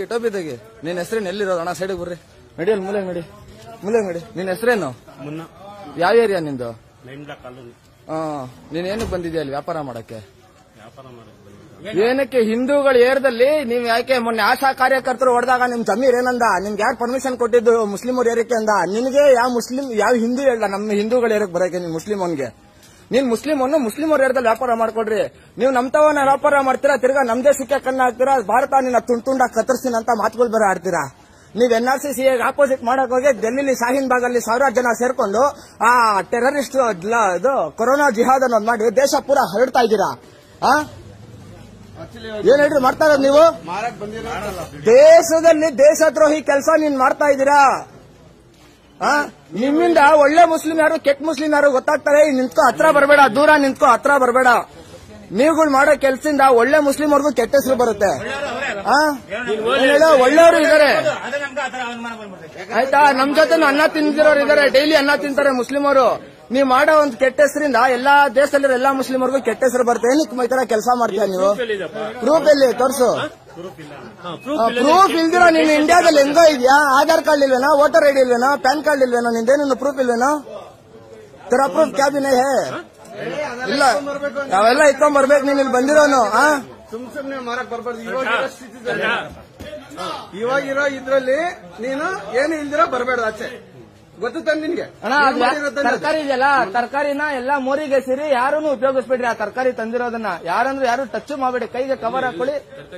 ಟೋಪಿ ತೆಗಿ. ನಿನ್ ಹೆಸರೇನು? ಎಲ್ಲಿರೋದು ಅಣ್ಣ? ಸೈಡಿಗೆ ಬರ್ರಿ. ನಡಿಯಲ್ಲಿ ಮೂಲೆ ನಡಿ, ಮೂಲೆ ನಡಿ. ನಿನ್ ಹೆಸರೇನು? ಮುನ್ನ. ಯಾವ ಏರಿಯಾ ನಿಂದು? ಕಾಲೋನಿ. ನೀನ್ ಏನಕ್ಕೆ ಬಂದಿದ್ಯಾ ಅಲ್ಲಿ ವ್ಯಾಪಾರ ಮಾಡಕ್ಕೆ? ವ್ಯಾಪಾರ ಮಾಡಕ್ಕೆ ಏನಕ್ಕೆ? ಹಿಂದೂಗಳ ಏರಿಯಾದಲ್ಲಿ ನೀವ್ ಯಾಕೆ ಮೊನ್ನೆ ಆಶಾ ಕಾರ್ಯಕರ್ತರು ಹೊಡೆದಾಗ ನಿಮ್ ಜಮೀರ್ ಏನಂದ? ನಿಮ್ಗೆ ಯಾರು ಪರ್ಮಿಷನ್ ಕೊಟ್ಟಿದ್ದು ಮುಸ್ಲಿಮರ್ ಏರಿಯಾಕ್ಕೆ ಅಂದ? ನಿನ್ಗೆ ಯಾವ ಹಿಂದೂ ಹೇಳ ನಮ್ಮ ಹಿಂದೂಗಳ ಏರಿಯಾಕ್ಕೆ ಬರಕ್ಕೆ? ನೀನ್ ಮುಸ್ಲಿಮನ್ಗೆ ನೀನ್ ಮುಸ್ಲಿಮರ್ ಏರಿಯಾದಲ್ಲಿ ವ್ಯಾಪಾರ ಮಾಡ್ಕೊಡ್ರಿ. ನೀವು ನಮ್ತವನ್ನ ವ್ಯಾಪಾರ ಮಾಡ್ತೀರಾ, ತಿರ್ಗಾ ನಮ್ ದೇಶಕ್ಕೆ ಕಣ್ಣ ಹಾಕ್ತೀರಾ, ಭಾರತ ನಿನ್ನ ತುಂಡಾಗಿ ಕತ್ತರಿಸ್ತೀನಿ ಅಂತ ಮಾತುಗಳು ಬೇರೆ ಆಡ್ತೀರಾ. ನೀವ್ NRC ಆಪೋಸಿಟ್ ಮಾಡಕ್ ಹೋಗಿ ಡೆಲ್ಲಿಲಿ ಶಾಹೀನ್ ಬಾಗ್ ಅಲ್ಲಿ ಸಾವಿರಾರು ಜನ ಸೇರ್ಕೊಂಡು ಆ ಟೆರರಿಸ್ಟ್ ಕೊರೋನಾ ಜಿಹಾದ್ ಅನ್ನೋದು ಮಾಡಿ ದೇಶ ಪೂರ ಹರಡ್ತಾ ಇದ್ದೀರಾ. ಏನ್ ಹೇಳ್ರಿ ಮಾಡ್ತಾ ಇರೋದು ನೀವು? ದೇಶದಲ್ಲಿ ದೇಶದ್ರೋಹಿ ಕೆಲಸ ನೀನ್ ಮಾಡ್ತಾ ಇದ್ದೀರಾ. ನಿಮ್ಮಿಂದ ಒಳ್ಳೆ ಮುಸ್ಲಿಂ ಯಾರು ಕೆಟ್ಟ ಮುಸ್ಲಿಂ ಯಾರು ಗೊತ್ತಾಗ್ತಾರೆ. ನಿಂತ್ಕೋ, ಹತ್ರ ಬರಬೇಡ, ದೂರ ನಿಂತ್ಕೋ, ಹತ್ರ ಬರಬೇಡ. ನೀವುಗಳು ಮಾಡೋ ಕೆಲ್ಸದಿಂದ ಒಳ್ಳೆ ಮುಸ್ಲಿಮರ್ಗೂ ಕೆಟ್ಟ ಹೆಸರು ಬರುತ್ತೆ. ಒಳ್ಳೆಯವರು ಇದಾರೆ ಆಯ್ತಾ, ನಮ್ ಜೊತೆ ಅನ್ನ ತಿಂದಿರೋರು ಇದಾರೆ, ಡೈಲಿ ಅನ್ನ ತಿಂತಾರೆ ಮುಸ್ಲಿಮರು. ನೀವ್ ಮಾಡೋ ಒಂದು ಕೆಟ್ಟ ಹೆಸರಿಂದ ಎಲ್ಲಾ ದೇಶದಲ್ಲಿರೋ ಎಲ್ಲಾ ಮುಸ್ಲಿಮರ್ಗೂ ಕೆಟ್ಟ ಹೆಸರು ಬರುತ್ತೆ. ಏನಕ್ಕೆ ಈ ತರ ಕೆಲಸ ಮಾಡ್ತೀಯ ನೀವು? ಪ್ರೂಫ್ ಎಲ್ಲಿ ತೋರ್ಸು. ಪ್ರೂಫ್ ಇಲ್ದಿರೋ ನೀನು ಇಂಡಿಯಾದಲ್ಲಿ ಹೆಂಗೋ ಇದೆಯಾ? ಆಧಾರ್ ಕಾರ್ಡ್ ಇಲ್ವೇನೋ, ವೋಟರ್ ಐಡಿ ಇಲ್ವೇನೋ, ಪ್ಯಾನ್ ಕಾರ್ಡ್ ಇಲ್ವೇನೋ, ನಿಂದೇನು ಪ್ರೂಫ್ ಇಲ್ವೇನೋ? ತರ ಪ್ರೂಫ್ ಕ್ಯಾಬಿನೇ ಹೇ ಇಲ್ಲ, ನಾವೆಲ್ಲ ಇಟ್ಕೊಂಡ್ ಬರ್ಬೇಕು. ನೀನ್ ಇಲ್ಲಿ ಬಂದಿರೋನು ಸುಮ್ನೆ ಮಾರಕ್ ಬರ್ಬಾರ್ದು. ಇವಾಗಿರೋ ಇದ್ರಲ್ಲಿ ನೀನು ಏನು ಇಲ್ದಿರೋ ಬರ್ಬೇಡ ಆಚೆ. ಗೊತ್ತ ನಿನ್ಗೆ? ತರಕಾರಿ ಇದೆಯಲ್ಲ, ತರಕಾರಿನ ಎಲ್ಲಾ ಮೋರಿಗೆ ಸೇರಿ ಯಾರನ್ನು ಉಪಯೋಗಿಸ್ಬೇಡ್ರಿ. ಆ ತರಕಾರಿ ತಂದಿರೋದನ್ನ ಯಾರಂದ್ರೆ ಯಾರು ಟಚ್ ಮಾಡಬೇಡಿ. ಕೈಗೆ ಕವರ್ ಹಾಕೊಳ್ಳಿ.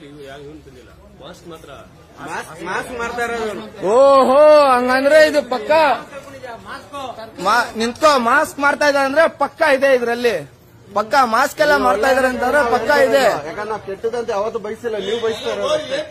ಮಾಸ್ಕ್ ಮಾಡ್ತಾ ಇರೋದು. ಓಹೋ, ಹಂಗಂದ್ರೆ ಇದು ಪಕ್ಕ ನಿಂತ್ಕೋ. ಮಾಸ್ಕ್ ಮಾಡ್ತಾ ಇದ್ದಾರೆ ಅಂದ್ರೆ ಪಕ್ಕ ಇದೆ ಇದ್ರಲ್ಲಿ. ಪಕ್ಕ ಮಾಸ್ಕ್ ಎಲ್ಲ ಮಾಡ್ತಾ ಇದಾರೆ ಅಂತಂದ್ರೆ ಪಕ್ಕ ಇದೆ. ಯಾಕಂದ್ರೆ ನಾವು ಕೆಟ್ಟದಂತೆ ಯಾವತ್ತು ಬಯಸಿಲ್ಲ, ನೀವು ಬಯಸ್ತಾ ಇರೋದು.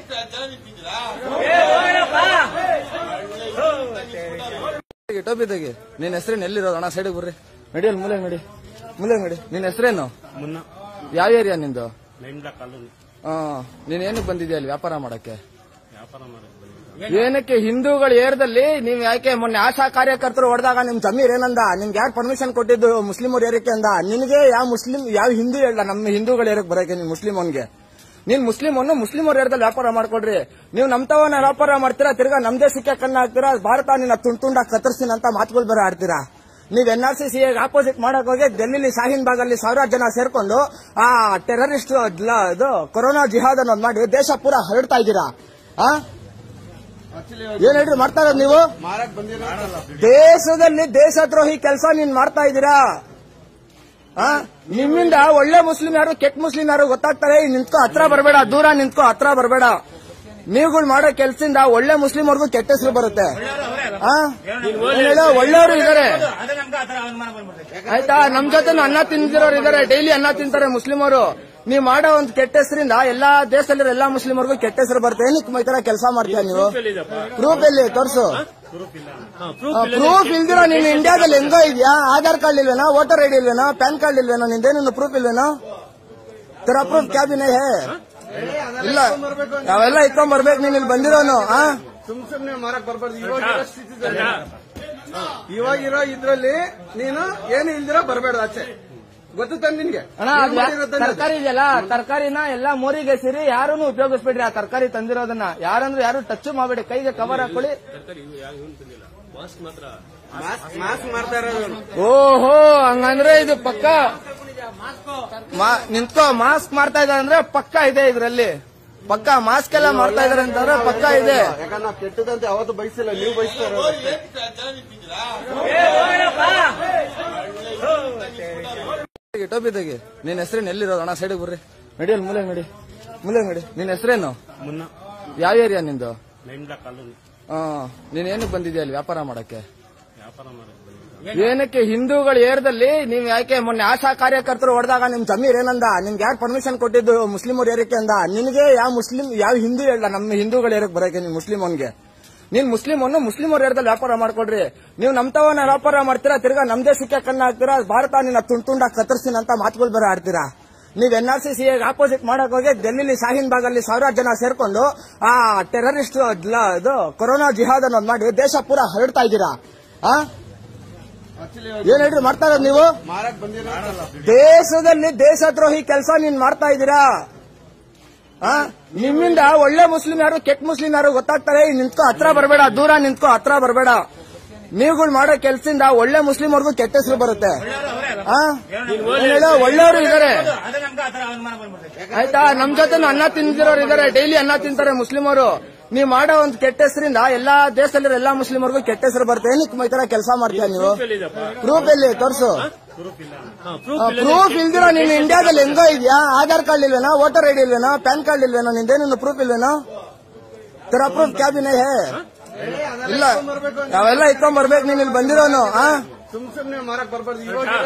ಟೋಪಿ ತೆಗಿ. ನಿನ್ ಹೆಸರೇನು? ಎಲ್ಲಿರೋದು ಅಣ್ಣ? ಸೈಡಿಗೆ ಬರ್ರಿ. ನಡಿಯಲ್ಲಿ ಮೂಲೆ ನಡಿ, ಮೂಲೆ ನಡಿ. ನಿನ್ ಹೆಸರೇನು? ಮುನ್ನ. ಯಾವ ಏರಿಯಾ ನಿಂದು? ಕಾಲೋನಿ. ನೀನ್ ಏನಕ್ಕೆ ಬಂದಿದ್ಯಾ ಅಲ್ಲಿ ವ್ಯಾಪಾರ ಮಾಡಕ್ಕೆ? ವ್ಯಾಪಾರ ಮಾಡಕ್ಕೆ ಏನಕ್ಕೆ? ಹಿಂದೂಗಳ ಏರಿಯಾದಲ್ಲಿ ನೀವ್ ಯಾಕೆ ಮೊನ್ನೆ ಆಶಾ ಕಾರ್ಯಕರ್ತರು ಹೊಡೆದಾಗ ನಿಮ್ ಜಮೀರ್ ಏನಂದ? ನಿಮ್ಗೆ ಯಾರು ಪರ್ಮಿಷನ್ ಕೊಟ್ಟಿದ್ದು ಮುಸ್ಲಿಮರ್ ಏರಿಯಾಕ್ಕೆ ಅಂದ? ನಿನ್ಗೆ ಯಾವ ಹಿಂದೂ ಹೇಳ ನಮ್ಮ ಹಿಂದೂಗಳ ಏರಿಯಾಕ್ಕೆ ಬರಕ್ಕೆ? ನೀನ್ ಮುಸ್ಲಿಮನ್ಗೆ ನೀನ್ ಮುಸ್ಲಿಮರ್ ಏರಿಯಾದಲ್ಲಿ ವ್ಯಾಪಾರ ಮಾಡ್ಕೊಡ್ರಿ. ನೀವು ನಮ್ತವನ್ನ ವ್ಯಾಪಾರ ಮಾಡ್ತೀರಾ, ತಿರ್ಗಾ ನಮ್ ದೇಶಕ್ಕೆ ಕಣ್ಣ ಹಾಕ್ತೀರಾ, ಭಾರತ ನಿನ್ನ ತುಂಡಾಗಿ ಕತ್ತರಿಸ್ತೀನಿ ಅಂತ ಮಾತುಗಳು ಬೇರೆ ಆಡ್ತೀರಾ. ನೀವ್ NRC ಆಪೋಸಿಟ್ ಮಾಡಕ್ ಹೋಗಿ ಡೆಲ್ಲಿಲಿ ಶಾಹೀನ್ ಬಾಗ್ ಅಲ್ಲಿ ಸಾವಿರಾರು ಜನ ಸೇರ್ಕೊಂಡು ಆ ಟೆರರಿಸ್ಟ್ ಕೊರೋನಾ ಜಿಹಾದ್ ಅನ್ನೋದು ಮಾಡಿ ದೇಶ ಪೂರ ಹರಡ್ತಾ ಇದ್ದೀರಾ. ಏನ್ ಹೇಳ್ರಿ ಮಾಡ್ತಾ ಇರೋದು ನೀವು? ದೇಶದಲ್ಲಿ ದೇಶದ್ರೋಹಿ ಕೆಲಸ ನೀನ್ ಮಾಡ್ತಾ ಇದ್ದೀರಾ. ನಿಮ್ಮಿಂದ ಒಳ್ಳೆ ಮುಸ್ಲಿಂ ಯಾರು ಕೆಟ್ಟ ಮುಸ್ಲಿಂ ಯಾರು ಗೊತ್ತಾಗ್ತಾರೆ. ನಿಂತ್ಕೋ, ಹತ್ರ ಬರಬೇಡ, ದೂರ ನಿಂತ್ಕೋ, ಹತ್ರ ಬರಬೇಡ. ನೀವುಗಳು ಮಾಡೋ ಕೆಲ್ಸದಿಂದ ಒಳ್ಳೆ ಮುಸ್ಲಿಮರ್ಗೂ ಕೆಟ್ಟ ಹೆಸರು ಬರುತ್ತೆ. ಒಳ್ಳೆಯವರು ಇದಾರೆ ಆಯ್ತಾ, ನಮ್ ಜೊತೆ ಅನ್ನ ತಿಂದಿರೋರು ಇದಾರೆ, ಡೈಲಿ ಅನ್ನ ತಿಂತಾರೆ ಮುಸ್ಲಿಮರು. ನೀವ್ ಮಾಡೋ ಒಂದು ಕೆಟ್ಟ ಹೆಸರಿಂದ ಎಲ್ಲಾ ದೇಶದಲ್ಲಿರೋ ಎಲ್ಲಾ ಮುಸ್ಲಿಮರ್ಗೂ ಕೆಟ್ಟ ಹೆಸರು ಬರುತ್ತೆ. ಏನಕ್ಕೆ ಈ ತರ ಕೆಲಸ ಮಾಡ್ತೀಯ ನೀವು? ಪ್ರೂಫ್ ಎಲ್ಲಿ ತೋರ್ಸು. ಪ್ರೂಫ್ ಇಲ್ದಿರೋ ನೀನು ಇಂಡಿಯಾದಲ್ಲಿ ಹೆಂಗೋ ಇದೆಯಾ? ಆಧಾರ್ ಕಾರ್ಡ್ ಇಲ್ವೇನೋ, ವೋಟರ್ ಐಡಿ ಇಲ್ವೇನೋ, ಪ್ಯಾನ್ ಕಾರ್ಡ್ ಇಲ್ವೇನೋ, ನಿಂದೇನು ಪ್ರೂಫ್ ಇಲ್ವೇನೋ? ತರ ಪ್ರೂಫ್ ಕ್ಯಾಬಿನೇ ಹೇ ಇಲ್ಲ, ನಾವೆಲ್ಲ ಇಟ್ಕೊಂಡ್ ಬರ್ಬೇಕು. ನೀನ್ ಇಲ್ಲಿ ಬಂದಿರೋನು ಸುಮ್ನೆ ಮಾರಕ್ ಬರ್ಬಾರ್ದು. ಇವಾಗಿರೋ ಇದ್ರಲ್ಲಿ ನೀನು ಏನು ಇಲ್ದಿರೋ ಬರ್ಬೇಡ ಆಚೆ. ಗೊತ್ತ ನಿನ್ಗೆ? ತರಕಾರಿ ಇದೆಯಲ್ಲ, ತರಕಾರಿನ ಎಲ್ಲಾ ಮೋರಿಗೆ ಸೇರಿ ಯಾರನ್ನು ಉಪಯೋಗಿಸ್ಬೇಡ್ರಿ. ಆ ತರಕಾರಿ ತಂದಿರೋದನ್ನ ಯಾರಂದ್ರೆ ಯಾರು ಟಚ್ ಮಾಡಬೇಡಿ. ಕೈಗೆ ಕವರ್ ಹಾಕೊಳ್ಳಿ. ಮಾಸ್ಕ್ ಮಾಡ್ತಾ ಇರೋದು. ಓಹೋ, ಹಂಗಂದ್ರೆ ಇದು ಪಕ್ಕ ನಿಂತ್ಕೋ. ಮಾಸ್ಕ್ ಮಾಡ್ತಾ ಇದ್ದಾರೆ ಅಂದ್ರೆ ಪಕ್ಕ ಇದೆ ಇದ್ರಲ್ಲಿ. ಪಕ್ಕ ಮಾಸ್ಕ್ ಎಲ್ಲ ಮಾಡ್ತಾ ಇದಾರೆ ಅಂತಂದ್ರೆ ಪಕ್ಕ ಇದೆ. ಯಾಕಂದ್ರೆ ನಾವು ಕೆಟ್ಟದಂತೆ ಯಾವತ್ತು ಬಯಸಿಲ್ಲ, ನೀವು ಬಯಸ್ತಾ ಇರೋದು. ಟೋಪಿ ತೆಗಿ. ನಿನ್ ಹೆಸರೇನು? ಎಲ್ಲಿರೋದು ಅಣ್ಣ? ಸೈಡಿಗೆ ಬರ್ರಿ. ನಡಿಯಲ್ಲಿ ಮೂಲೆ ನಡಿ, ಮೂಲೆ ನಡಿ. ನಿನ್ ಹೆಸರೇನು? ಮುನ್ನ. ಯಾವ ಏರಿಯಾ ನಿಂದು? ಕಾಲೋನಿ. ನೀನ್ ಏನಕ್ಕೆ ಬಂದಿದ್ಯಾ ಅಲ್ಲಿ ವ್ಯಾಪಾರ ಮಾಡಕ್ಕೆ? ವ್ಯಾಪಾರ ಮಾಡಕ್ಕೆ ಏನಕ್ಕೆ? ಹಿಂದೂಗಳ ಏರಿಯಾದಲ್ಲಿ ನೀವ್ ಯಾಕೆ ಮೊನ್ನೆ ಆಶಾ ಕಾರ್ಯಕರ್ತರು ಹೊಡೆದಾಗ ನಿಮ್ ಜಮೀರ್ ಏನಂದ? ನಿಮ್ಗೆ ಯಾರು ಪರ್ಮಿಷನ್ ಕೊಟ್ಟಿದ್ದು ಮುಸ್ಲಿಮರ್ ಏರಿಯಾಕ್ಕೆ ಅಂದ? ನಿನ್ಗೆ ಯಾವ ಹಿಂದೂ ಹೇಳ ನಮ್ಮ ಹಿಂದೂಗಳ ಏರಿಯಾಕ್ಕೆ ಬರಕ್ಕೆ? ನೀನ್ ಮುಸ್ಲಿಮನ್ಗೆ ನೀನ್ ಮುಸ್ಲಿಮರ್ ಏರಿಯಾದಲ್ಲಿ ವ್ಯಾಪಾರ ಮಾಡ್ಕೊಡ್ರಿ. ನೀವು ನಮ್ತವನ್ನ ವ್ಯಾಪಾರ ಮಾಡ್ತೀರಾ, ತಿರ್ಗಾ ನಮ್ ದೇಶಕ್ಕೆ ಕಣ್ಣ ಹಾಕ್ತೀರಾ, ಭಾರತ ನಿನ್ನ ತುಂಡಾಗಿ ಕತ್ತರಿಸ್ತೀನಿ ಅಂತ ಮಾತುಗಳು ಬೇರೆ ಆಡ್ತೀರಾ. ನೀವ್ NRC ಆಪೋಸಿಟ್ ಮಾಡಕ್ ಹೋಗಿ ಡೆಲ್ಲಿಲಿ ಶಾಹೀನ್ ಬಾಗ್ ಅಲ್ಲಿ ಸಾವಿರಾರು ಜನ ಸೇರ್ಕೊಂಡು ಆ ಟೆರರಿಸ್ಟ್ ಕೊರೋನಾ ಜಿಹಾದ್ ಅನ್ನೋದು ಮಾಡಿ ದೇಶ ಪೂರ ಹರಡ್ತಾ ಇದ್ದೀರಾ. ಏನ್ ಹೇಳ್ರಿ ಮಾಡ್ತಾ ಇರೋದು ನೀವು? ದೇಶದಲ್ಲಿ ದೇಶದ್ರೋಹಿ ಕೆಲಸ ನೀನ್ ಮಾಡ್ತಾ ಇದ್ದೀರಾ. ನಿಮ್ಮಿಂದ ಒಳ್ಳೆ ಮುಸ್ಲಿಂ ಯಾರು ಕೆಟ್ಟ ಮುಸ್ಲಿಂ ಯಾರು ಗೊತ್ತಾಗ್ತಾರೆ. ನಿಂತ್ಕೋ, ಹತ್ರ ಬರಬೇಡ, ದೂರ ನಿಂತ್ಕೋ, ಹತ್ರ ಬರಬೇಡ. ನೀವುಗಳು ಮಾಡೋ ಕೆಲ್ಸದಿಂದ ಒಳ್ಳೆ ಮುಸ್ಲಿಂ ಅವ್ರಿಗೂ ಕೆಟ್ಟ ಹೆಸರು ಬರುತ್ತೆ. ಒಳ್ಳೆಯವರು ಇದಾರೆ ಆಯ್ತಾ, ನಮ್ ಜೊತೆ ಅನ್ನ ತಿಂದಿರೋರು ಇದಾರೆ, ಡೈಲಿ ಅನ್ನ ತಿಂತಾರೆ ಮುಸ್ಲಿಮರು. ನೀವ್ ಮಾಡೋ ಒಂದು ಕೆಟ್ಟ ಹೆಸರಿಂದ ಎಲ್ಲಾ ದೇಶದಲ್ಲಿರೋ ಎಲ್ಲಾ ಮುಸ್ಲಿಮರ್ಗೂ ಕೆಟ್ಟ ಹೆಸರು ಬರುತ್ತೆ. ಏನಕ್ಕೆ ಈ ತರ ಕೆಲಸ ಮಾಡ್ತೀಯ ನೀವು? ಪ್ರೂಫ್ ಎಲ್ಲಿ ತೋರ್ಸು. ಪ್ರೂಫ್ ಇಲ್ದಿರೋ ನೀನು ಇಂಡಿಯಾದಲ್ಲಿ ಹೆಂಗೋ ಇದೆಯಾ? ಆಧಾರ್ ಕಾರ್ಡ್ ಇಲ್ವೇನೋ, ವೋಟರ್ ಐಡಿ ಇಲ್ವೇನೋ, ಪ್ಯಾನ್ ಕಾರ್ಡ್ ಇಲ್ವೇನೋ, ನಿಂದೇನು ಪ್ರೂಫ್ ಇಲ್ವೇನೋ? ತರ ಪ್ರೂಫ್ ಕ್ಯಾಬಿನೇ ಹೇ ಇಲ್ಲ, ನಾವೆಲ್ಲ ಇಟ್ಕೊಂಡ್ ಬರ್ಬೇಕು. ನೀನ್ ಇಲ್ಲಿ ಬಂದಿರೋನು ಸುಮ್ನೆ ಮಾರಕ್ ಬರ್ಬಾರ್ದು.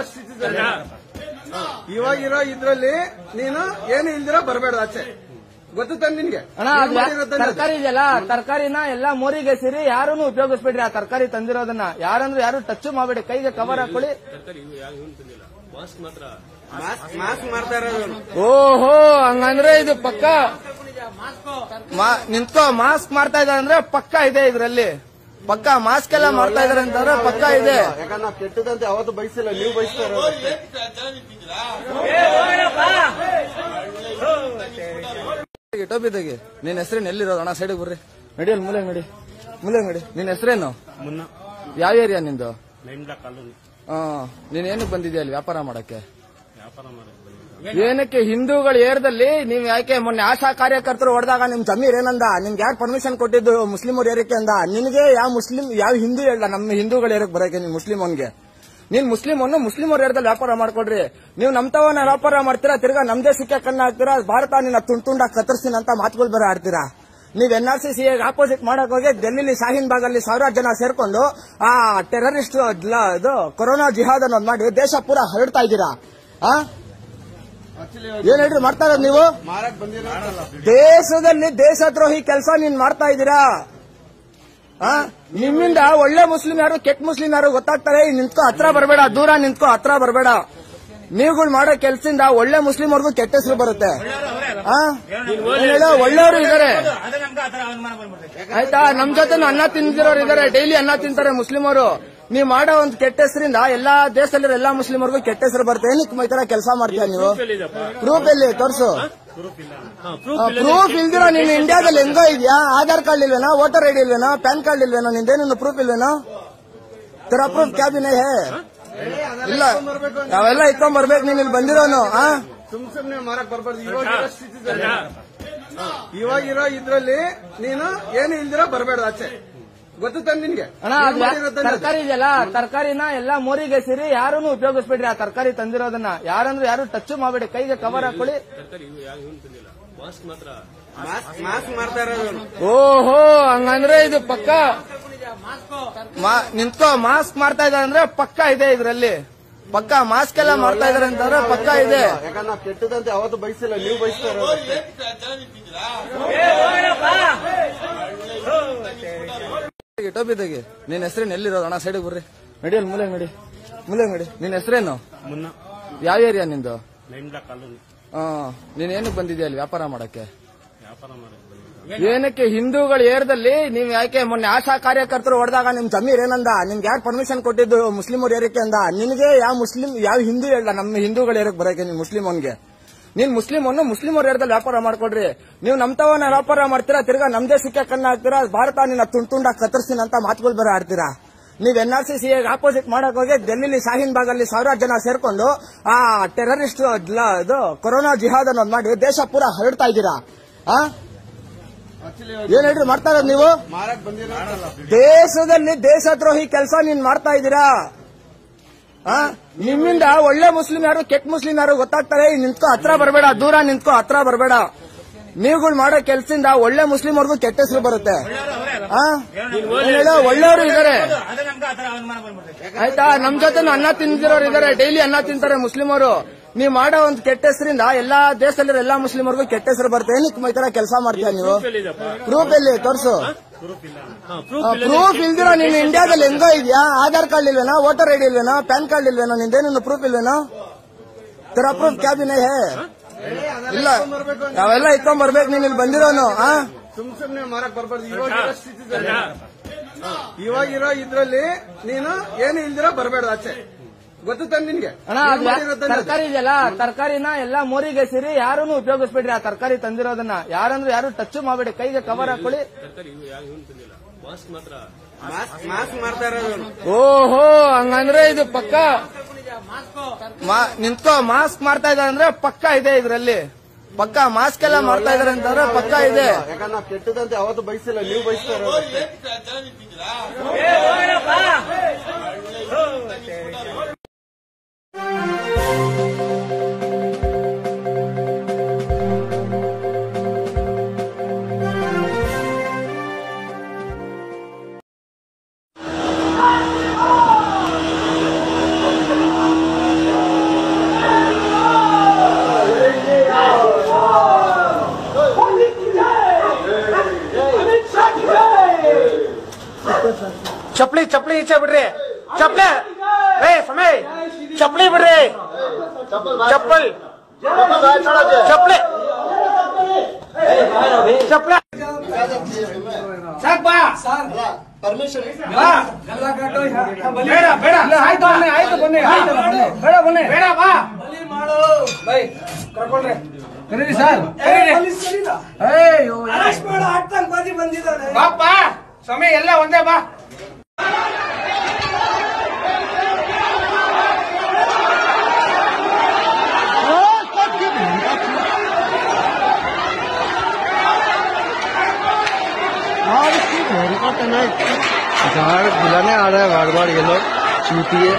ಇವಾಗಿರೋ ಇದ್ರಲ್ಲಿ ನೀನು ಏನು ಇಲ್ದಿರೋ ಬರ್ಬೇಡ ಆಚೆ. ಗೊತ್ತ ನಿನ್ಗೆ ತರಕಾರಿ ಇದೆಯಲ್ಲ, ತರಕಾರಿನ ಎಲ್ಲಾ ಮೋರಿಗೆ ಸೇರಿ ಯಾರನ್ನು ಉಪಯೋಗಿಸ್ಬೇಡ್ರಿ. ಆ ತರಕಾರಿ ತಂದಿರೋದನ್ನ ಯಾರಂದ್ರೆ ಯಾರು ಟಚ್ ಮಾಡಬೇಡಿ. ಕೈಗೆ ಕವರ್ ಹಾಕೊಳ್ಳಿ. ಓಹೋ, ಹಂಗಂದ್ರೆ ಇದು ಪಕ್ಕ ನಿಂತ್ಕೋ. ಮಾಸ್ಕ್ ಮಾಡ್ತಾ ಇದ್ದಾರೆ ಅಂದ್ರೆ ಪಕ್ಕ ಇದೆ ಇದ್ರಲ್ಲಿ. ಪಕ್ಕ ಮಾಸ್ಕ್ ಎಲ್ಲ ಮಾಡ್ತಾ ಇದಾರೆ ಅಂತಂದ್ರೆ ಪಕ್ಕ ಇದೆ. ಯಾಕಂದ್ರೆ ನಾವು ಕೆಟ್ಟದಂತೆ ಅವತ್ತು ಬಯಸಿಲ್ಲ, ನೀವು ಬಯಸ್ತಾ ಟೋಪಿದಾಗೆ. ನಿನ್ ಹೆಸರೇನು? ಎಲ್ಲಿರೋದು ಅಣ್ಣ? ಸೈಡಿಗೆ ಬರ್ರಿ. ನಡಿಯಲ್ಲಿ ಮೂಲೆ ನಡಿ, ಮೂಲೆ ನಡಿ. ನಿನ್ ಹೆಸರೇನು? ಮುನ್ನ. ಯಾವ ಏರಿಯಾ ನಿಂದು? ನೈಮ್ಲಾ ಕಾಲೋನಿ. ನೀನ್ ಏನಕ್ಕೆ ಬಂದಿದ್ಯಾ ಅಲ್ಲಿ? ವ್ಯಾಪಾರ ಮಾಡಕ್ಕೆ? ವ್ಯಾಪಾರ ಮಾಡಕ್ಕೆ. ಏನಕ್ಕೆ? ಹಿಂದೂಗಳ ಏರಿಯಾದಲ್ಲಿ ನೀವ್ ಯಾಕೆ ಮೊನ್ನೆ ಆಶಾ ಕಾರ್ಯಕರ್ತರು ಹೊಡೆದಾಗ ನಿಮ್ ಜಮೀರ್ ಏನಂದ? ನಿಮ್ಗೆ ಯಾರು ಪರ್ಮಿಷನ್ ಕೊಟ್ಟಿದ್ದು ಮುಸ್ಲಿಮರ್ ಏರಿಯಕ್ಕೆ ಅಂದ? ನಿನ್ಗೆ ಯಾವ ಹಿಂದೂ ಹೇಳ ನಮ್ಮ ಹಿಂದೂಗಳ ಏರಿಯಕ್ಕೆ ಬರಕ್ಕೆ? ನೀನ್ ಮುಸ್ಲಿಮನ್ಗೆ ನೀನ್ ಮುಸ್ಲಿಮರ್ ಏರಿಯಾದಲ್ಲಿ ವ್ಯಾಪಾರ ಮಾಡ್ಕೊಡ್ರಿ. ನೀವು ನಮ್ತವನ್ನ ವ್ಯಾಪಾರ ಮಾಡ್ತೀರಾ, ತಿರ್ಗಾ ನಮ್ ದೇಶಕ್ಕೆ ಕಣ್ಣ ಹಾಕ್ತೀರಾ. ಭಾರತ ನಿನ್ನ ತುಂಡಾಗಿ ಕತ್ತರಿಸ್ತೀನಿ ಅಂತ ಮಾತುಗಳು ಬೇರೆ ಆಡ್ತೀರಾ. ನೀವ್ NRC ಆಪೋಸಿಟ್ ಮಾಡಕ್ ಹೋಗಿ ಡೆಲ್ಲಿಲಿ ಶಾಹೀನ್ ಬಾಗ್ ಅಲ್ಲಿ ಸಾವಿರಾರು ಜನ ಸೇರ್ಕೊಂಡು ಆ ಟೆರರಿಸ್ಟ್ ಇದು ಕೊರೋನಾ ಜಿಹಾದ್ ಅನ್ನೋದು ಮಾಡಿ ದೇಶ ಪೂರ ಹರಡ್ತಾ ಇದ್ದೀರಾ. ಏನ್ ಹೇಳ್ರಿ ಮಾಡ್ತಾ ಇರೋದು ನೀವು? ದೇಶದಲ್ಲಿ ದೇಶದ್ರೋಹಿ ಕೆಲಸ ನೀನ್ ಮಾಡ್ತಾ ಇದ್ದೀರಾ. ನಿಮ್ಮಿಂದ ಒಳ್ಳೆ ಮುಸ್ಲಿಂ ಯಾರು ಕೆಟ್ಟ ಮುಸ್ಲಿಂ ಯಾರು ಗೊತ್ತಾಗ್ತಾರೆ. ನಿಂತ್ಕೋ, ಹತ್ರ ಬರಬೇಡ, ದೂರ ನಿಂತ್ಕೋ, ಹತ್ರ ಬರಬೇಡ. ನೀವುಗಳು ಮಾಡೋ ಕೆಲ್ಸದಿಂದ ಒಳ್ಳೆ ಮುಸ್ಲಿಂ ಅವ್ರಿಗೂ ಕೆಟ್ಟ ಹೆಸರು ಬರುತ್ತೆ. ಒಳ್ಳೆಯವರು ಇದಾರೆ ಆಯ್ತಾ, ನಮ್ ಜೊತೆ ಅನ್ನ ತಿಂದಿರೋರು ಇದಾರೆ, ಡೈಲಿ ಅನ್ನ ತಿಂತಾರೆ ಮುಸ್ಲಿಮರು. ನೀವ್ ಮಾಡೋ ಒಂದು ಕೆಟ್ಟ ಹೆಸರಿಂದ ಎಲ್ಲಾ ದೇಶದಲ್ಲಿರೋ ಎಲ್ಲಾ ಮುಸ್ಲಿಮರ್ಗೂ ಕೆಟ್ಟ ಹೆಸರು ಬರುತ್ತೆ. ಏನಕ್ಕೆ ಈ ತರ ಕೆಲಸ ಮಾಡ್ತೀಯ ನೀವು? ಪ್ರೂಫ್ ಎಲ್ಲಿ ತೋರ್ಸು. ಪ್ರೂಫ್ ಇಲ್ದಿರೋ ನೀನು ಇಂಡಿಯಾದಲ್ಲಿ ಹೆಂಗೋ ಇದೆಯಾ? ಆಧಾರ್ ಕಾರ್ಡ್ ಇಲ್ವೇನೋ, ವೋಟರ್ ಐಡಿ ಇಲ್ವೇನೋ, ಪ್ಯಾನ್ ಕಾರ್ಡ್ ಇಲ್ವೇನೋ, ನಿಂದೇನು ಪ್ರೂಫ್ ಇಲ್ವೇನೋ? ತರ ಪ್ರೂಫ್ ಕ್ಯಾಬಿನೇ ಹೇ ಇಲ್ಲ, ನಾವೆಲ್ಲ ಇಟ್ಕೊಂಡ್ ಬರ್ಬೇಕು. ನೀನ್ ಇಲ್ಲಿ ಬಂದಿರೋನು ಸುಮ್ನೆ ಮಾರಕ್ ಬರ್ಬಾರ್ದು. ಇವಾಗಿರೋ ಇದ್ರಲ್ಲಿ ನೀನು ಏನು ಇಲ್ದಿರೋ ಬರ್ಬೇಡ ಆಚೆ. ಗೊತ್ತ ನಿನ್ಗೆ ತರಕಾರಿ ಇದೆಯಲ್ಲ, ತರಕಾರಿನ ಎಲ್ಲಾ ಮೋರಿಗೆ ಸೇರಿ ಯಾರನ್ನು ಉಪಯೋಗಿಸ್ಬೇಡ್ರಿ. ಆ ತರಕಾರಿ ತಂದಿರೋದನ್ನ ಯಾರಂದ್ರೆ ಯಾರು ಟಚ್ ಮಾಡಬೇಡಿ. ಕೈಗೆ ಕವರ್ ಹಾಕೊಳ್ಳಿ. ಮಾಸ್ಕ್ ಮಾಡ್ತಾ ಇರೋದು. ಓಹೋ, ಹಂಗಂದ್ರೆ ಇದು ಪಕ್ಕ ನಿಂತ್ಕೋ. ಮಾಸ್ಕ್ ಮಾಡ್ತಾ ಇದ್ದಾರೆ ಅಂದ್ರೆ ಪಕ್ಕ ಇದೆ ಇದ್ರಲ್ಲಿ. ಪಕ್ಕ ಮಾಸ್ಕ್ ಎಲ್ಲ ಮಾಡ್ತಾ ಇದಾರೆ ಅಂತಂದ್ರೆ ಪಕ್ಕ ಇದೆ. ಯಾಕಂದ್ರೆ ನಾವು ಕೆಟ್ಟದಂತೆ ಅವತ್ತು ಬಯಸಿಲ್ಲ, ನೀವು ಬಯಸ್ತಾ ಇರೋದು. ಟೋಪಿದಾಗೆ. ನಿನ್ ಹೆಸರೇನು? ಎಲ್ಲಿರೋದು ಅಣ್ಣ? ಸೈಡಿಗೆ ಬರ್ರಿ. ನಡಿಯಲ್ಲಿ ಮೂಲೆ ನಡಿ, ಮೂಲೆ ನಡಿ. ನಿನ್ ಹೆಸರೇನು? ಮುನ್ನ. ಯಾವ ಏರಿಯಾ ನಿಂದು? ನೈಮ್ಲಾ ಕಾಲೋನಿ. ನೀನ್ ಏನಕ್ಕೆ ಬಂದಿದ್ಯಾ ಅಲ್ಲಿ ವ್ಯಾಪಾರ ಮಾಡಕ್ಕೆ? ವ್ಯಾಪಾರ ಮಾಡಕ್ಕೆ. ಏನಕ್ಕೆ? ಹಿಂದೂಗಳ ಏರಿಯಾದಲ್ಲಿ ನೀವ್ ಯಾಕೆ ಮೊನ್ನೆ ಆಶಾ ಕಾರ್ಯಕರ್ತರು ಹೊಡೆದಾಗ ನಿಮ್ ಜಮೀರ್ ಏನಂದ? ನಿಮ್ಗೆ ಯಾರು ಪರ್ಮಿಷನ್ ಕೊಟ್ಟಿದ್ದು ಮುಸ್ಲಿಮರ್ ಏರಿಯಕ್ಕೆ ಅಂದ? ನಿನ್ಗೆ ಯಾವ ಹಿಂದೂ ಹೇಳ ನಮ್ಮ ಹಿಂದೂಗಳ ಏರಿಯಕ್ಕೆ ಬರಕ್ಕೆ? ನೀನ್ ಮುಸ್ಲಿಮನ್ಗೆ ನೀನ್ ಮುಸ್ಲಿಮರ್ ಏರಿಯಾದಲ್ಲಿ ವ್ಯಾಪಾರ ಮಾಡ್ಕೊಡ್ರಿ. ನೀವು ನಮ್ತವನ್ನ ವ್ಯಾಪಾರ ಮಾಡ್ತೀರಾ, ತಿರ್ಗಾ ನಮ್ ದೇಶಕ್ಕೆ ಕಣ್ಣ ಹಾಕ್ತೀರಾ. ಭಾರತ ನಿನ್ನ ತುಂಡಾಗಿ ಕತ್ತರಿಸ್ತೀನಿ ಅಂತ ಮಾತುಗಳು ಬೇರೆ ಆಡ್ತೀರಾ. ನೀವ್ NRC ಆಪೋಸಿಟ್ ಮಾಡಕ್ ಹೋಗಿ ಡೆಲ್ಲಿಲಿ ಶಾಹೀನ್ ಬಾಗ್ ಅಲ್ಲಿ ಸಾವಿರಾರು ಜನ ಸೇರ್ಕೊಂಡು ಆ ಟೆರರಿಸ್ಟ್ ಇದು ಕೊರೋನಾ ಜಿಹಾದ್ ಅನ್ನೋದು ಮಾಡಿ ದೇಶ ಪೂರ ಹರಡ್ತಾ ಇದ್ದೀರಾ. ಏನ್ ಹೇಳ್ರಿ ಮಾಡ್ತಾ ಇರೋದು ನೀವು? ದೇಶದಲ್ಲಿ ದೇಶದ್ರೋಹಿ ಕೆಲಸ ನೀನ್ ಮಾಡ್ತಾ ಇದ್ದೀರಾ. ನಿಮ್ಮಿಂದ ಒಳ್ಳೆ ಮುಸ್ಲಿಂ ಯಾರು ಕೆಟ್ಟ ಮುಸ್ಲಿಂ ಯಾರು ಗೊತ್ತಾಗ್ತಾರೆ. ನಿಂತ್ಕೋ, ಹತ್ರ ಬರಬೇಡ, ದೂರ ನಿಂತ್ಕೋ, ಹತ್ರ ಬರಬೇಡ. ನೀವುಗಳು ಮಾಡೋ ಕೆಲ್ಸದಿಂದ ಒಳ್ಳೆ ಮುಸ್ಲಿಂ ಅವ್ರಿಗೂ ಕೆಟ್ಟ ಹೆಸರು ಬರುತ್ತೆ. ಒಳ್ಳೆಯವರು ಇದಾರೆ ಆಯ್ತಾ, ನಮ್ ಜೊತೆ ಅನ್ನ ತಿಂದಿರೋರು ಇದಾರೆ, ಡೈಲಿ ಅನ್ನ ತಿಂತಾರೆ ಮುಸ್ಲಿಮರು. ನೀವ್ ಮಾಡೋ ಒಂದು ಕೆಟ್ಟ ಹೆಸರಿಂದ ಎಲ್ಲಾ ದೇಶದಲ್ಲಿರೋ ಎಲ್ಲಾ ಮುಸ್ಲಿಮರ್ಗೂ ಕೆಟ್ಟ ಹೆಸರು ಬರುತ್ತೆ. ಏನಕ್ಕೆ ಈ ತರ ಕೆಲಸ ಮಾಡ್ತೀಯ ನೀವು? ಪ್ರೂಫ್ ಎಲ್ಲಿ ತೋರ್ಸು. ಪ್ರೂಫ್ ಇಲ್ದಿರೋ ನೀನು ಇಂಡಿಯಾದಲ್ಲಿ ಹೆಂಗೋ ಇದೆಯಾ? ಆಧಾರ್ ಕಾರ್ಡ್ ಇಲ್ವೇನೋ, ವೋಟರ್ ಐಡಿ ಇಲ್ವೇನೋ, ಪ್ಯಾನ್ ಕಾರ್ಡ್ ಇಲ್ವೇನೋ, ನಿಂದೇನು ಪ್ರೂಫ್ ಇಲ್ವೇನೋ? ತರ ಪ್ರೂಫ್ ಕ್ಯಾಬಿನೇ ಹೇ ಇಲ್ಲ, ನಾವೆಲ್ಲ ಇಟ್ಕೊಂಡ್ ಬರ್ಬೇಕು. ನೀನ್ ಇಲ್ಲಿ ಬಂದಿರೋನು ಸುಮ್ನೆ ಮಾರಕ್ ಬರ್ಬಾರ್ದು. ಇವಾಗಿರೋ ಇದ್ರಲ್ಲಿ ನೀನು ಏನು ಇಲ್ದಿರೋ ಬರ್ಬೇಡ ಆಚೆ. ಗೊತ್ತುತ್ತ ನಿನ್ಗೆ ಅಣ್ಣ ತರಕಾರಿ ಇದೆಯಲ್ಲ, ತರಕಾರಿನ ಎಲ್ಲಾ ಮೋರಿಗೆ ಸೇರಿ ಯಾರನ್ನು ಉಪಯೋಗಿಸ್ಬೇಡ್ರಿ. ಆ ತರಕಾರಿ ತಂದಿರೋದನ್ನ ಯಾರಂದ್ರೆ ಯಾರು ಟಚ್ ಮಾಡಬೇಡಿ. ಕೈಗೆ ಕವರ್ ಹಾಕೊಳ್ಳಿ. ಮಾಸ್ಕ್ ಮಾಡ್ತಾ ಇರೋದು. ಓಹೋ, ಹಂಗಂದ್ರೆ ಇದು ಪಕ್ಕ ನಿಂತ್ಕೋ. ಮಾಸ್ಕ್ ಮಾಡ್ತಾ ಇದ್ದಾರೆ ಅಂದ್ರೆ ಪಕ್ಕ ಇದೆ ಇದ್ರಲ್ಲಿ. ಪಕ್ಕ ಮಾಸ್ಕ್ ಎಲ್ಲ ಮಾಡ್ತಾ ಇದಾರೆ ಅಂತಂದ್ರೆ ಪಕ್ಕ ಇದೆ. ಯಾಕಂದ್ರೆ ನಾವು ಕೆಟ್ಟದಂತೆ ಯಾವತ್ತು ಬಯಸಿಲ್ಲ, ನೀವು ಬಯಸ್ತಾ ಇರೋದು. ಚಪ್ಪಲಿ ಚಪ್ಪಲಿ ಈಚೆ ಬಿಡ್ರಿ. ಚಪ್ಪಲಿ ಸಮಯ ಚಪ್ಪಲಿ ಬಿಡ್ರಿ. ಚಪ್ಪಲ್ ಚಪ್ಪಲಿ ಚಪ್ಪಲಿ ಸಾಕ್ ಬಾ. ಪರ್ಮಿಷನ್ ಬೇಡ ಬೇಡ ಆಯ್ತು ಆಯ್ತು ಬನ್ನಿ. ಬೇಡ ಬನ್ನಿ ಬೇಡ ಬಾ. ಬೈ ಕರ್ಕೊಂಡ್ರೆ ಕರೀರಿ ಸರ್. ಬಾಪ್ಪ ಸಮಯ ಎಲ್ಲ ಒಂದೇ ಬಾ. बुलाने आ रहा है बार बार ये लोग चूतिए।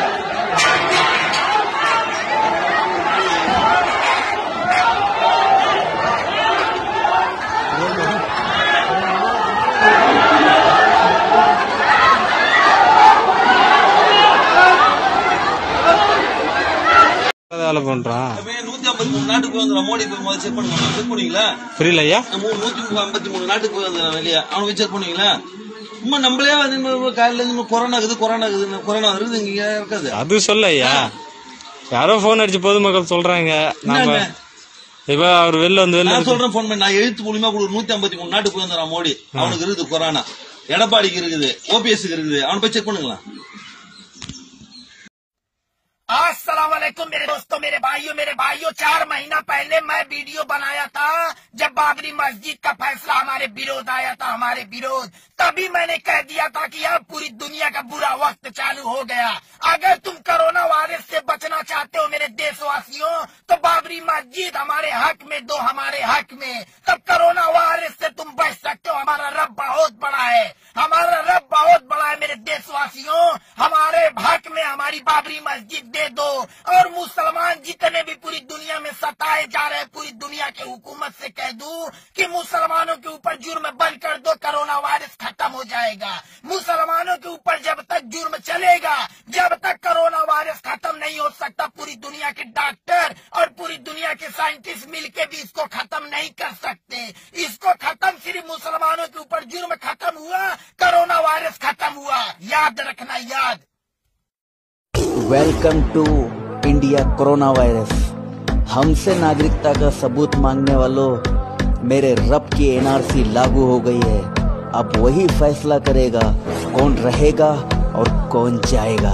பண்றான் 153 நாட்டுக்கு போய் வந்து மோடி போய் முதல்ல செக் பண்ணுங்க. செக் பண்ணுவீங்களா? புரியல ஐயா. 153 நாட்டுக்கு போய் வந்து வெளியே அவனை செக் பண்ணுவீங்களா? சும்மா நம்மளே வந்து காலையில இருந்து கொரோனா இருக்குது இங்க இருக்காது. அது சொல்ல ஐயா, யாரோ போன் அடிச்சு பொதுமக்கள் சொல்றாங்க. நாம இப்ப அவர் வெளில வந்து நான் சொல்றேன் போன் பண்ணி. நான் எழுத்து மூலியமா 153 நாட்டுக்கு போய் வந்துறான் மோடி. அவனுக்கு இருக்குது கொரோனா, எடப்பாடிக்கு இருக்குது, ஓபிஎஸ்க்கு இருக்குது. அவனை போய் செக் பண்ணுங்களா? अस्सलाम वालेकुम मेरे दोस्तों, मेरे भाइयों 4 महीना पहले मैं वीडियो बनाया था जब बाबरी मस्जिद का फैसला हमारे विरोध आया था, हमारे विरोध। तभी मैंने कह दिया था कि अब पूरी दुनिया का बुरा वक्त चालू हो गया। अगर तुम कोरोना वायरस से बचना चाहते हो मेरे देशवासियों, तो बाबरी मस्जिद हमारे हक में दो, हमारे हक में। तब कोरोना वायरस से तुम बच सकते हो। हमारा रब बहुत बड़ा है, हमारा रब बहुत बड़ा है मेरे देशवासियों। हमारे हक में हमारी बाबरी मस्जिद दे दो। और मुसलमान जितने भी पूरी दुनिया में सताए जा रहे हैं, पूरी दुनिया के हुकूमत से कह दूं कि मुसलमानों के ऊपर जुर्म बंद कर दो, कोरोना वायरस खत्म हो जाएगा। मुसलमानों के ऊपर जब तक जुर्म चलेगा, जब तक कोरोना वायरस खत्म नहीं हो सकता, पूरी दुनिया के डॉक्टर और पूरी दुनिया के साइंटिस्ट मिलके भी इसको खत्म नहीं कर सकते। इसको खत्म सिर्फ मुसलमानों के ऊपर जुर्म खत्म हुआ, कोरोना वायरस खत्म हुआ। याद रखना, याद। Welcome to India corona virus. हमसे नागरिकता का सबूत मांगने वालों, मेरे रब की एनआरसी लागू हो गई है। अब वही फैसला करेगा कौन रहेगा और कौन जाएगा।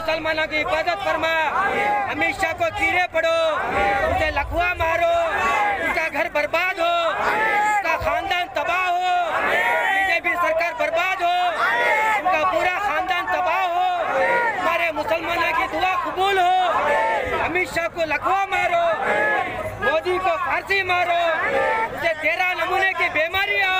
मुसलमानों की हिफाजत फरमा। अमित शाह को चीरे पड़ो, उसे लकवा मारो, उसका घर बर्बाद हो, उसका खानदान तबाह हो, बीजेपी सरकार बर्बाद हो, उनका पूरा खानदान तबाह हो, हमारे मुसलमानों की दुआ कबूल हो। अमित शाह को लकवा मारो, मोदी को फांसी मारो, उसे 13 नमूने की बीमारी आओ।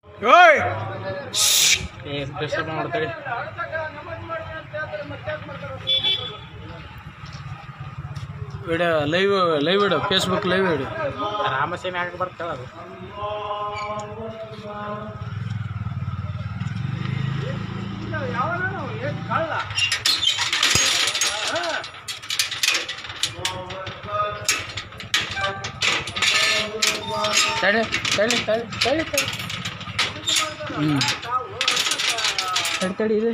ವಿಡಿಯೋ ಲೈವ್ ಇಡು, ಫೇಸ್ಬುಕ್ ಲೈವ್ ಇಡು. ರಾಮಸೇನೆ ಹಾಕಿ ಬರ್ತಾವ ಅದು. ತಡಿ ತಡಿ ತಡಿ ತಡಿ ತಡಿ ತಡಿ ತಡಿ ಇದು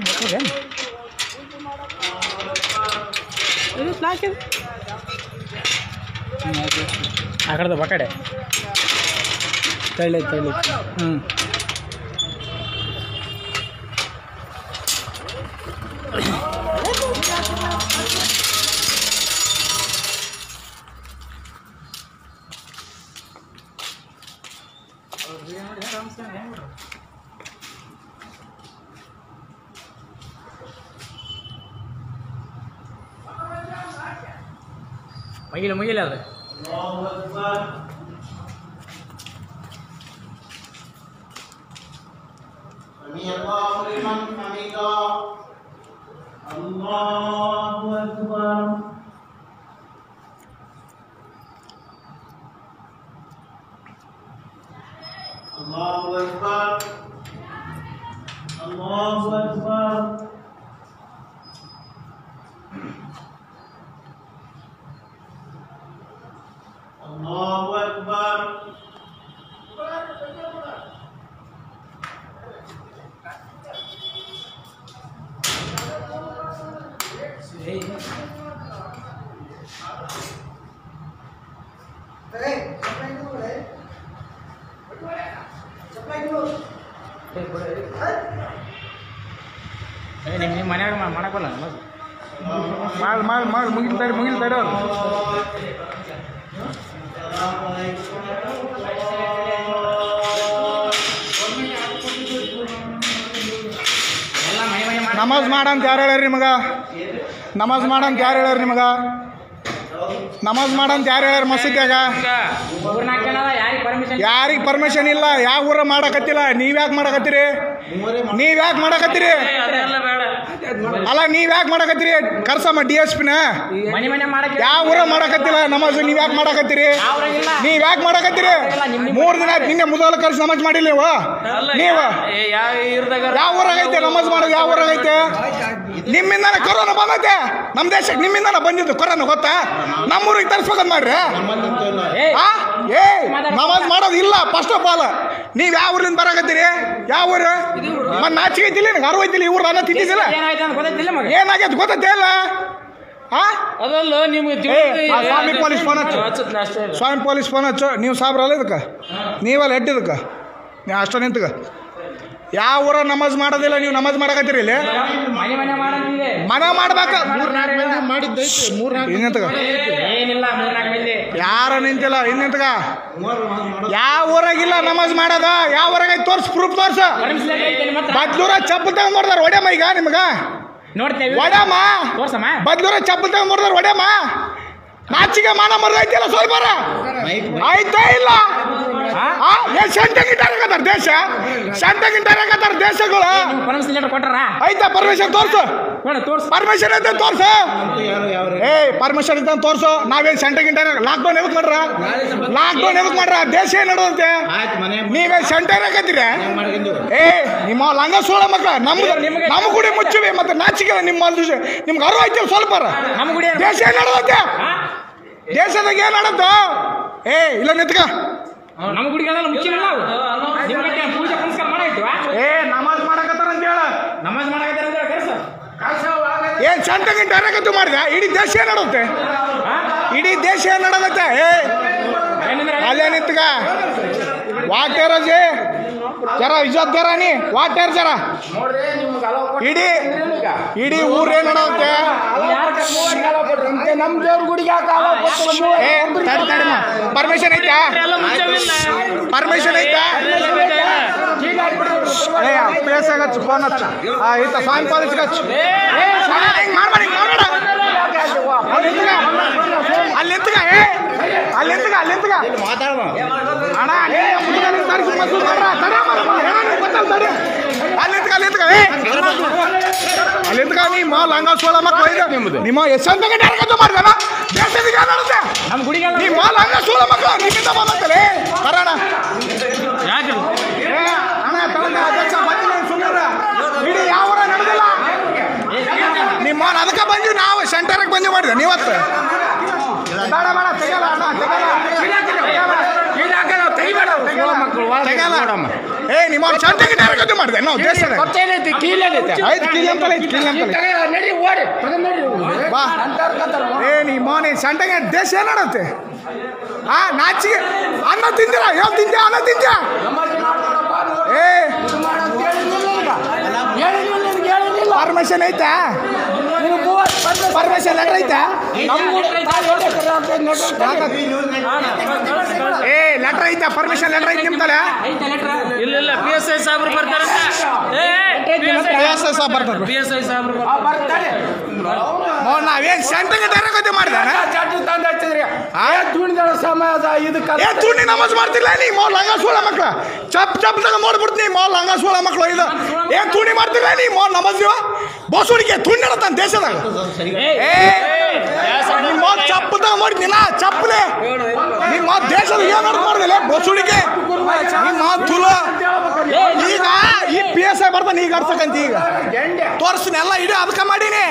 ಇದು ಸ್ನಾಕ್ ಇದು ಆ ಕಡೆ ಬಾ ಕಡೆ ತಳ್ಳಿ ತಳ್ಳಿ ಮುಗಿಲ ಅದು ನಿಮ್ಮ ಮನ್ಯಾಗ ಮಾಡಕ್ಕಲ್ಲ ಮಾಡಿ ಮುಗಿಲ್ತಾಡಿ ಅವ್ರು ನಮಾಜ್ ಮಾಡಂತ ಯಾರು ಹೇಳ್ಯಾರ ನಿಮಗ? ನಮಾಜ್ ಮಾಡಂತ ಯಾರು ಹೇಳ್ಯಾರ ನಿಮಗ? ನಮಾಜ್ ಮಾಡಂತ ಯಾರು ಹೇಳ್ಯಾರ ಮಸೀದ್ಯಾಗ? ಯಾರಿಗೆ ಪರ್ಮಿಷನ್ ಇಲ್ಲ. ಯಾವ ಊರ ಮಾಡಕತ್ತಿಲ್ಲ. ನೀವ್ಯಾಕೆ ಮಾಡಕತ್ತೀರಿ? ಅಲ್ಲ ನೀವ್ಯಾಕೆ ಮಾಡಕತ್ತೀರಿ? ಕರ್ಸಮ್ಮ DSP ನ. ಯಾವ ಊರ ಮಾಡಕತ್ತಿಲ್ಲ ನಮಾಜ್. ನೀವ್ಯಾಕೆ ಮಾಡಕತ್ತೀರಿ? ನೀವ್ಯಾಕೆ ಮಾಡಕತ್ತೀರಿ? 3 ದಿನ ಆಯ್ತು. ನಿನ್ನೆ ಮುದೋಲ ಕರ್ಸಿ ನಮಾಜ್ ಮಾಡಿಲ್ಲ ನೀವು. ಯಾವ ಊರಾಗೈತೆ ನಮಾಜ್ ಮಾಡೋದು? ಯಾವ ಊರಾಗೈತೆ? ನಿಮ್ಮಿಂದಾನೆ ಕೊರೋನಾ ಬಂದೈತೆ ನಮ್ಮ ದೇಶಕ್ಕೆ. ನಿಮ್ಮಿಂದಾನೆ ಬಂದಿದ್ದು ಕೊರೋನಾ, ಗೊತ್ತಾ? ನಮ್ಮೂರಿಗೆ ತರಿಸ್ಬೇಕಂತ ಮಾಡ್ರಿ. ನಮಾಜ್ ಮಾಡೋದು ಇಲ್ಲ. ಫಸ್ಟ್ ಆಫ್ ಆಲ್ ನೀವ್ ಯಾವ ಊರಿಂದ ಬರಾಕತ್ತೀರಿ? ಯಾವ ಊರು? ಮತ್ತೆ ನಾಚಿಕೆ ಐತಿಲ್ಲ ನಿನಗೆ? ಅರ್ವೈತಿಲ್ಲ. ಈ ಊರು ಅನ್ನ ತಿಂದಿದ್ದಿಲ್ಲ. ಏನಾಗೈತೆ ಗೊತ್ತೈತೆ ಇಲ್ಲ? ಸ್ವಾಮಿ ಪೊಲೀಸ್ ಫೋನ್ ಹಚ್ಚು. ಸ್ವಾಮಿ ಪೊಲೀಸ್ ಫೋನ್ ಹಚ್ಚು. ನೀವು ಸಾಬ್ರಲ್ಲ ಇದಕ್ಕೆ, ನೀವಲ್ಲ ಹೆಟ್ಟಿದಕ್ಕೆ. ನೀವು ಅಷ್ಟ ನಿಂತಗ. ಯಾವ ಊರ ನಮಾಜ್ ಮಾಡೋದಿಲ್ಲ. ನೀವು ನಮಾಜ್ ಮಾಡಕತ್ತೀರಿ ಇಲ್ಲಿ? ಮನ ಮಾಡ್ಬೇಕ. ಯಾರ ನಿಂತಿಲ್ಲ. ನಿಂತಗ. ಯಾವ ಊರಾಗಿಲ್ಲ ನಮಾಜ್ ಮಾಡೋದ? ಯಾವ ಊರಾಗ ತೋರ್ಸ್, ಪ್ರೂಫ್ ತೋರ್ಸ. ಬದ್ಲೂರ ಚಪ್ಪಲ್ ತಗೊಂಡ್ ನೋಡ್ದಾರ ಒಡೆಯಮ್ಮ. ಈಗ ನಿಮಗ ಒಡೆಯಮ್ಮ ಬದ್ಲೂರ ಚಪ್ಪಲ್ ತಗೊಂಡ್ ನೋಡ್ದಾರ ಒಡೆಯಮ್ಮ. ನಾಚಿಗೆ ಮಾನ ಮರ್ದೈತಿಲ್ಲ ಸ್ವಲ್ಪ ಆಯ್ತಾ ಇಲ್ಲ? ಸಂಟಗಿಟ್ಟಾರ ದೇಶ, ಸಂಟಗಿಟ್ಟಾರ ದೇಶಗಳು. ಆಯ್ತಾ? ಪರ್ಮಿಷನ್ ತೋರ್ಸು. ಪರ್ಮಿಷನ್ ಐತೆ ತೋರ್ಸು. ಪರ್ಮಿಷನ್ ಐತೆ ತೋರ್ಸು. ನಾವೇನ್ ಸಂಟಗಿಟ್ಟಾರ? ಲಾಕ್ಡೌನ್ ಎದಕ್ ಮಾಡ್ರ? ಲಾಕ್ಡೌನ್ ಎದಕ್ ಮಾಡ್ರ? ದೇಶ ಏನ್ ನಡುವಂತೆ? ನೀವೇ ಸೆಂಟರ್ ಹಾಕತ್ತೀರಿ? ನಿಮ್ಮ ಲಂಗ ಸೋಳ ಮಕ್ಳ ನಮ್ಮ ಗುಡಿ ಮುಚ್ಚಿವಿ. ಮತ್ತೆ ನಾಚಿಕೆ ನಿಮ್ಗೆ ಅರು ಐತಿಲ್ಲ ಸ್ವಲ್ಪ? ದೇಶ ಏನ್ ನಡುವಂತೆ? ದೇಶದಾಗ ಏನ್ ನಡತ್ತ? ಇಲ್ಲ ನಿಂತ್ಕ. ನಮ್ಮ ಗುಡಿಗೆಲ್ಲ ಮುಚ್ಚಿಲ್ಲ. ನಮಾಜ್ ಮಾಡಕತ್ತಾರ ಅಂತ ಹೇಳ. ನಮಾಜ್ ಮಾಡಕತ್ತಾರ ಅಂತ ಹೇಳ. ಏನ್ ಸಂಟಗಿಂಟ ಅರಕತ್ತು ಮಾಡಿದ? ಇಡೀ ದೇಶ ಏನ್ ನಡುತ್ತೆ? ಇಡೀ ದೇಶ ಏನ್ ನಡದತ್ತೆ? ಅಲ್ಲೇ ನಿಂತ್ಕ. ವಾಟೇರ ಜರ ಇಜ್ಜತ್ ದೇರಾನಿ ವಾಟೇರ್ ಜರ ಇಡೀ ಊರೇನ್ ನೋಡೋಂತೆ ನಮ್ ದೇವ್ರ ಗುಡಿಗೆ ಪರ್ಮಿಷನ್ ಐತಾ ಪ್ಲೇಸ್ ಆಗಚ್ಚು ಫೋನ್ ಹಚ್ಚ ಈತ ಸಾಯಂ ಕಾಲೇಜ್ ಹಚ್ಚು ಅಲ್ಲಿಂತಗ ಅಣ್ಣ ಅಲ್ಲಿಂತಗ ನಿಮ್ಮ ಲಂಗ ಸೋಳ ಮಕ್ಕಳು ನಿಮ್ಮ ಎಷ್ಟೊಂದು ಮಾಡ್ದಾನ ದೇಶದಿಗೆ ನೋಡುತ್ತೆ ನಮ್ಮ ಗುಡಿಗೆ ನಿಮ್ಮ ಲಂಗ ಸೋಳ ಮಕ್ಕಳು ನಿಮ್ಮಿಂದ ಬಂದಂತಲೇ ಬರೋಣ ಅಣ್ಣ ತಗೊಂಡ ಅಧ್ಯಕ್ಷ ಬಂದಿಲ್ಲ ಸುಮ್ಮನೆ ಇಡೀ ಯಾವ ನಡೆದಿಲ್ಲ ನಿಮ್ಮ ಅದಕ್ಕೆ ಬಂದ್ವಿ ನಾವು ಸೆಂಟರ್ಗೆ ಬಂದು ಮಾಡಿದೆ ನೀವತ್ತು ಬೇಡ ತೆಗಲ್ಲ ಅಣ್ಣ ತೆಗಲ್ಲ ಏ ನಿಮ್ಮ ಸೆಂಟರ್ಗೆ ಡೈರೆಕ್ಟ್ ಮಾಡಿದೆ ನಾವು ದೇಶದ ಏ ನಿಮ್ಮ ಸೆಂಟರ್ಗೆ ದೇಶ ಏನ್ ನಡುತ್ತೆ ನಾಚಿಗೆ ಅನ್ನ ತಿಂದಿರ ಯಾವ ತಿಂದ್ಯಾ ಅನ್ನ ತಿಂದ್ಯಾ ಏ ಪರ್ಮಿಷನ್ ಐತಾ ಪರ್ಮಿಷನ್ ಲೆಟರ್ ಐತಾ ಏ ಲೆಟರ್ ಐತಾ ಪರ್ಮಿಷನ್ ಲೆಟರ್ ಐತಿ ನಿಮ್ ತಲೆ ಇಲ್ಲ PSI ಸಾಬ್ರು ಬರ್ತಾರೆ PSI ಸಾಬ್ ಬರ್ತಾರೆ ನಾವೇನ್ ಸೆಂಟರ್ಗೆ ಡೈರೆಕ್ಟ್ ಮಾಡಿದಾನ ತುಣಿ ನಮಾಜ್ ಮಾಡ್ತಿಲ್ಲ ನೀ ಮೋ ಲಂಗ ಸೋಳ ಮಕ್ಳ ಚಪ್ ತಗ ನೋಡ್ಬಿಡ್ತೀನಿ ಮೋ ಲಂಗ ಸೋಳ ಮಕ್ಳು ಇದು ಏನ್ ತುಣಿ ಮಾಡ್ತಿಲ್ಲ ನೀ ಮೋ ನಮಾಜ್ ಬಸೂರಿಗೆ ತುಣಿ ನಡತಾನ ದೇಶದಾಗ ನಿಮ್ಮ ಚಪ್ಪು ತಗ ಮಾಡಿದ್ನಿಲ್ಲ ಚಪ್ಪಲೆ ನಿಮ್ಮ ದೇಶದ ಏನ್ ನೋಡ್ದಿಲ್ಲ ಬಸೂರಿಗೆ ನಿಮ್ಮ ತುಲ ಈಗ ಈ PSI ಬರ್ತಾನೆ ಈಗ ಅರ್ಸಕಂತ ಈಗ ತೋರಿಸ್ತೀನಿ ಎಲ್ಲ ಇಡೀ ಅದಕ್ಕೆ ಮಾಡೀನಿ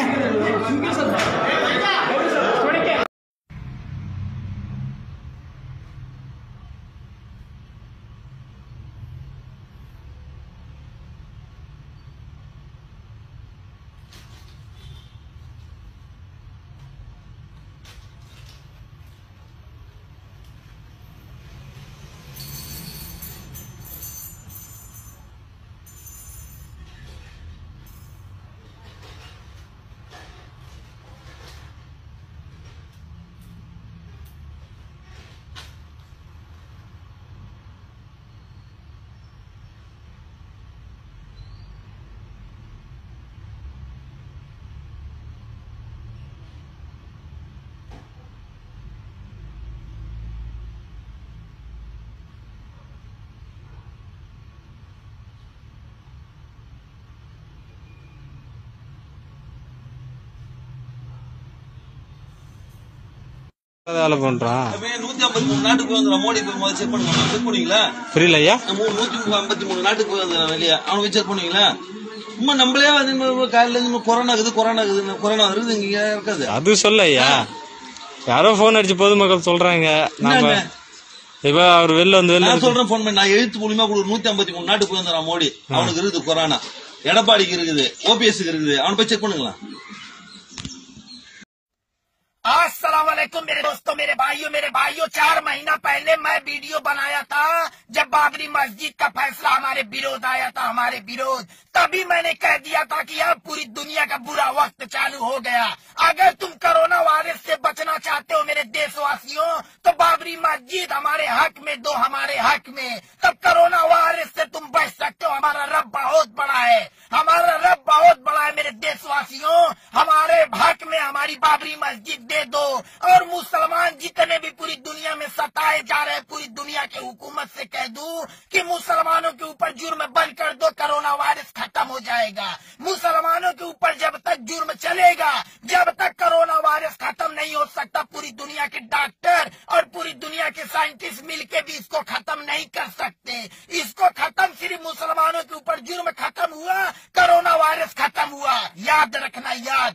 பண்றான் 153 நாட்டுக்கு வந்து மோடி போய் செக் பண்ணுங்க செக் பண்ணுவீங்களா புரியல ஐயா 153 நாட்டுக்கு வந்து வெளியே அவனை செக் பண்ணுவீங்களா சும்மா நம்மளே வந்து காலையில இருந்து கொரோனா வருது இங்க இருக்காது அது சொல்ல ஐயா யாரோ போன் அடிச்சு பொதுமக்கள் சொல்றாங்க நாம இப்ப அவர் வெளில வந்து நான் சொல்றேன் போன் பண்ணி நான் எழுத்து மூலியமா 153 நாட்டுக்கு போய் வந்தான் மோடி அவனுக்கு இருக்குது கொரோனா எடப்பாடிக்கு இருக்குது OPS இருக்குது அவனை போய் செக் பண்ணுங்களா अस्सलाम वालेकुम मेरे दोस्तों मेरे भाइयों 4 महीना पहले मैं वीडियो बनाया था जब बाबरी मस्जिद का फैसला हमारे विरोध आया था हमारे विरोध तभी मैंने कह दिया था कि अब पूरी दुनिया का बुरा वक्त चालू हो गया अगर तुम कोरोना वायरस से बचना चाहते हो मेरे देशवासियों तो बाबरी मस्जिद हमारे हक में दो हमारे हक में तब कोरोना वायरस से तुम बच सकते हो हमारा रब बहुत बड़ा है मेरे देशवासियों हमारे हक में हमारी बाबरी मस्जिद दे दो और मुसलमान जितने भी पूरी दुनिया में सताए जा रहे हैं पूरी दुनिया के हुकूमत से कह दूं कि मुसलमानों के ऊपर जुर्म बंद कर दो कोरोना वायरस खत्म हो जाएगा मुसलमानों के ऊपर जब तक जुर्म चलेगा जब तक कोरोना वायरस खत्म नहीं हो सकता पूरी दुनिया के डॉक्टर और पूरी दुनिया के साइंटिस्ट मिलके भी इसको खत्म नहीं कर सकते इसको खत्म सिर्फ मुसलमानों के ऊपर जुर्म खत्म हुआ कोरोना वायरस खत्म हुआ याद रखना याद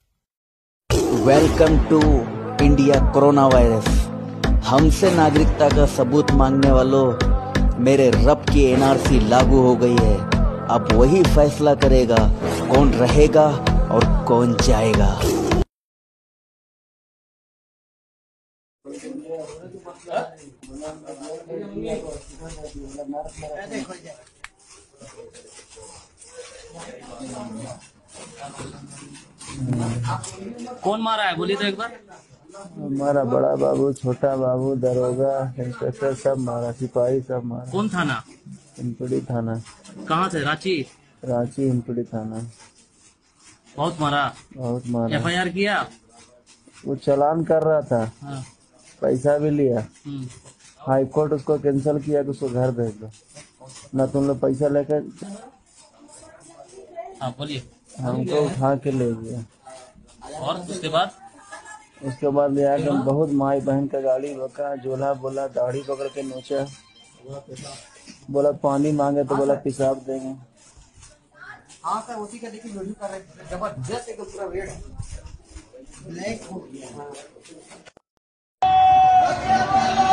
welcome to India corona virus हमसे नागरिकता का सबूत मांगने वालों मेरे रब की NRC लागू हो गई है अब वही फैसला करेगा कौन रहेगा और कौन जाएगा कौन मारा है बोलिए तो एक बार। हमारा बड़ा बाबू, छोटा बाबू, दरोगा, इंस्पेक्टर सब मारा, सिपाही सब मारा। कौन थाना? हिंदपीढ़ी थाना। कहाँ से? रांची? रांची हिंदपीढ़ी थाना। बहुत मारा? बहुत मारा। FIR किया? वो चालान कर रहा था। हाँ। पैसा भी लिया। हाई कोर्ट उसको कैंसिल किया कि उसको घर भेज दो, ना तुम लोग पैसा लेकर। हाँ बोलिए। हमको उठा के ले गया। और उसके बाद? उसके बाद ले आकर बहुत माई बहन का गाड़ी बका, जोला बोला, दाढ़ी पकड़ के नोचा, बोला पानी मांगे तो बोला पेशाब देंगे। हाँ सर, उसी का देखिए वीडियो कर रहे थे, जबरदस्त एक पूरा रेड ब्लैक हो गया।